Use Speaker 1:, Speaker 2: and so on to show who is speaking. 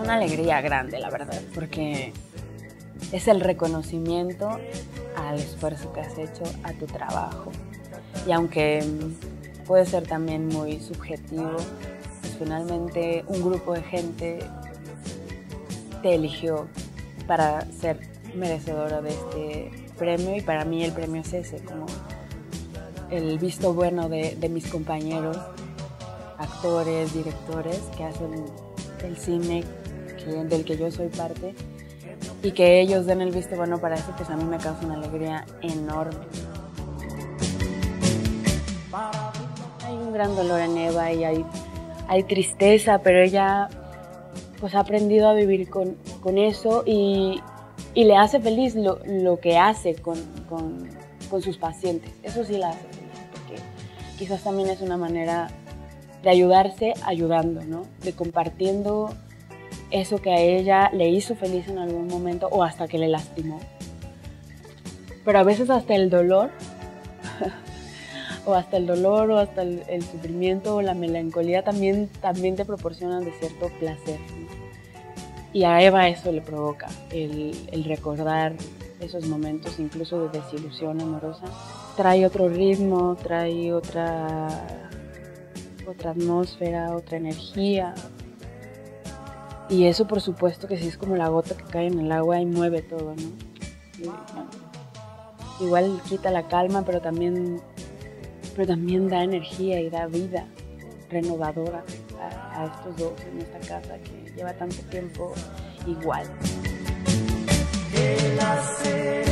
Speaker 1: una alegría grande, la verdad, porque es el reconocimiento al esfuerzo que has hecho, a tu trabajo. Y aunque puede ser también muy subjetivo, pues finalmente un grupo de gente te eligió para ser merecedora de este premio, y para mí el premio es ese, como el visto bueno de mis compañeros, actores, directores que hacen el cine del que yo soy parte, y que ellos den el visto bueno para eso, pues a mí me causa una alegría enorme. Hay un gran dolor en Eva y hay tristeza, pero ella pues ha aprendido a vivir con eso y le hace feliz lo que hace con sus pacientes. Eso sí la hace feliz, porque quizás también es una manera de ayudarse ayudando, ¿no? De compartiendo eso que a ella le hizo feliz en algún momento o hasta que le lastimó. Pero a veces hasta el dolor, o hasta el sufrimiento o la melancolía también te proporcionan de cierto placer, ¿no? Y a Eva eso le provoca, el recordar esos momentos incluso de desilusión amorosa. Trae otro ritmo, trae otra atmósfera, otra energía. Y eso por supuesto que sí es como la gota que cae en el agua y mueve todo, ¿no? Y, bueno, igual quita la calma, pero también da energía y da vida renovadora a estos dos en esta casa que lleva tanto tiempo igual.